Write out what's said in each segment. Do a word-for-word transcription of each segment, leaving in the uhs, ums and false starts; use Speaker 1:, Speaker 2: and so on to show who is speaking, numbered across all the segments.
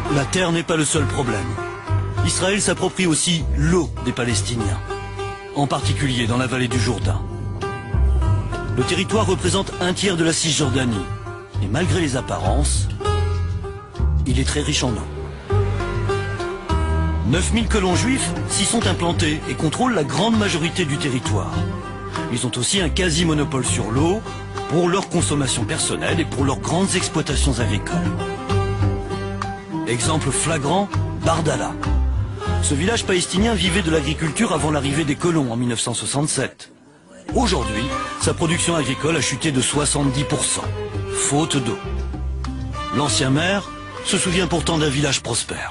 Speaker 1: La terre n'est pas le seul problème. Israël s'approprie aussi l'eau des Palestiniens, en particulier dans la vallée du Jourdain. Le territoire représente un tiers de la Cisjordanie, et malgré les apparences, il est très riche en eau. neuf mille colons juifs s'y sont implantés et contrôlent la grande majorité du territoire. Ils ont aussi un quasi-monopole sur l'eau pour leur consommation personnelle et pour leurs grandes exploitations agricoles. Exemple flagrant, Bardala. Ce village palestinien vivait de l'agriculture avant l'arrivée des colons en mille neuf cent soixante-sept. Aujourd'hui, sa production agricole a chuté de soixante-dix pour cent, faute d'eau. L'ancien maire se souvient pourtant d'un village prospère.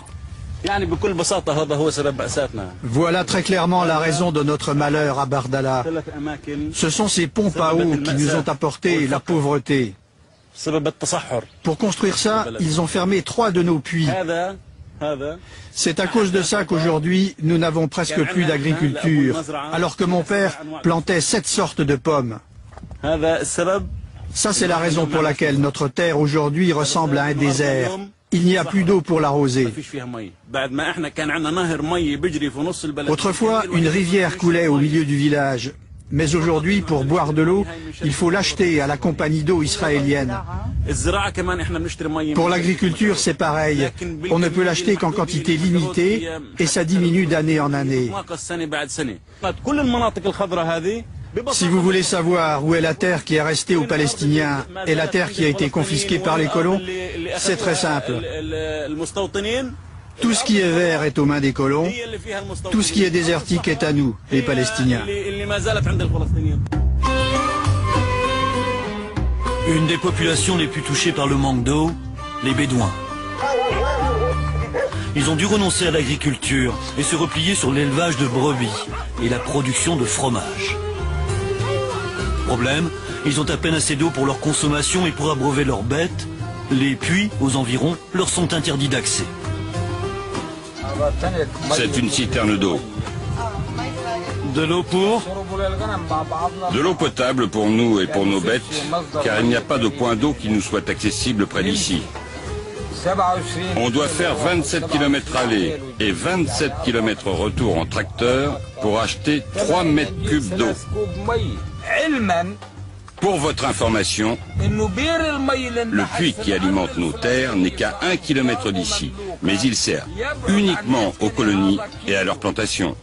Speaker 2: Voilà très clairement la raison de notre malheur à Bardala. Ce sont ces pompes à eau qui nous ont apporté la pauvreté. Pour construire ça, ils ont fermé trois de nos puits. C'est à cause de ça qu'aujourd'hui, nous n'avons presque plus d'agriculture, alors que mon père plantait sept sortes de pommes. Ça, c'est la raison pour laquelle notre terre aujourd'hui ressemble à un désert. Il n'y a plus d'eau pour l'arroser. Autrefois, une rivière coulait au milieu du village. Mais aujourd'hui, pour boire de l'eau, il faut l'acheter à la compagnie d'eau israélienne. Pour l'agriculture, c'est pareil. On ne peut l'acheter qu'en quantité limitée et ça diminue d'année en année. Si vous voulez savoir où est la terre qui est restée aux Palestiniens et la terre qui a été confisquée par les colons, c'est très simple. Tout ce qui est vert est aux mains des colons, tout ce qui est désertique est à nous, les Palestiniens.
Speaker 1: Une des populations les plus touchées par le manque d'eau, les Bédouins. Ils ont dû renoncer à l'agriculture et se replier sur l'élevage de brebis et la production de fromage. Problème, ils ont à peine assez d'eau pour leur consommation et pour abreuver leurs bêtes. Les puits aux environs leur sont interdits d'accès.
Speaker 3: C'est une citerne d'eau.
Speaker 1: De l'eau pour
Speaker 3: De l'eau potable pour nous et pour nos bêtes, car il n'y a pas de point d'eau qui nous soit accessible près d'ici. On doit faire vingt-sept kilomètres aller et vingt-sept kilomètres retour en tracteur pour acheter trois mètres cubes d'eau. Pour votre information, le puits qui alimente nos terres n'est qu'à un kilomètre d'ici, mais il sert uniquement aux colonies et à leurs plantations.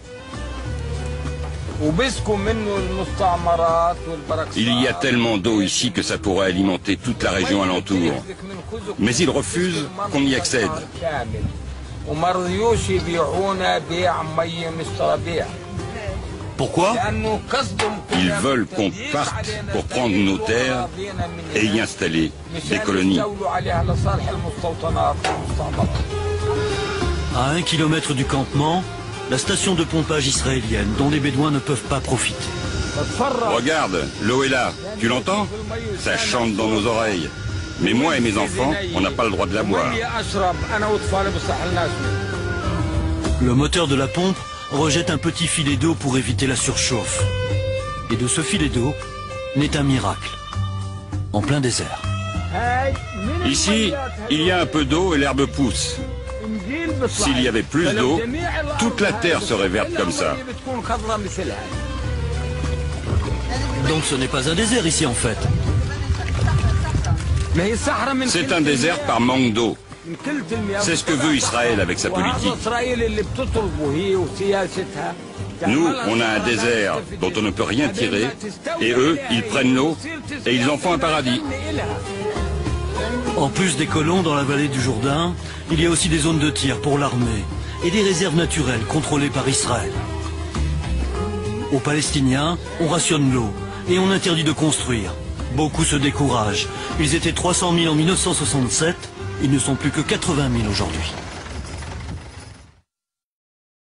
Speaker 3: Il y a tellement d'eau ici que ça pourrait alimenter toute la région alentour. Mais ils refusent qu'on y accède.
Speaker 1: Pourquoi?
Speaker 3: Ils veulent qu'on parte pour prendre nos terres et y installer des colonies.
Speaker 1: À un kilomètre du campement, la station de pompage israélienne dont les Bédouins ne peuvent pas profiter.
Speaker 3: Regarde, l'eau est là. Tu l'entends? Ça chante dans nos oreilles. Mais moi et mes enfants, on n'a pas le droit de la boire.
Speaker 1: Le moteur de la pompe rejette un petit filet d'eau pour éviter la surchauffe. Et de ce filet d'eau naît un miracle. En plein désert.
Speaker 3: Ici, il y a un peu d'eau et l'herbe pousse. S'il y avait plus d'eau, toute la terre serait verte comme ça.
Speaker 1: Donc ce n'est pas un désert ici en fait.
Speaker 3: C'est un désert par manque d'eau. C'est ce que veut Israël avec sa politique. Nous, on a un désert dont on ne peut rien tirer, et eux, ils prennent l'eau et ils en font un paradis.
Speaker 1: En plus des colons dans la vallée du Jourdain, il y a aussi des zones de tir pour l'armée et des réserves naturelles contrôlées par Israël. Aux Palestiniens, on rationne l'eau et on interdit de construire. Beaucoup se découragent. Ils étaient trois cent mille en mille neuf cent soixante-sept, ils ne sont plus que quatre-vingt mille aujourd'hui.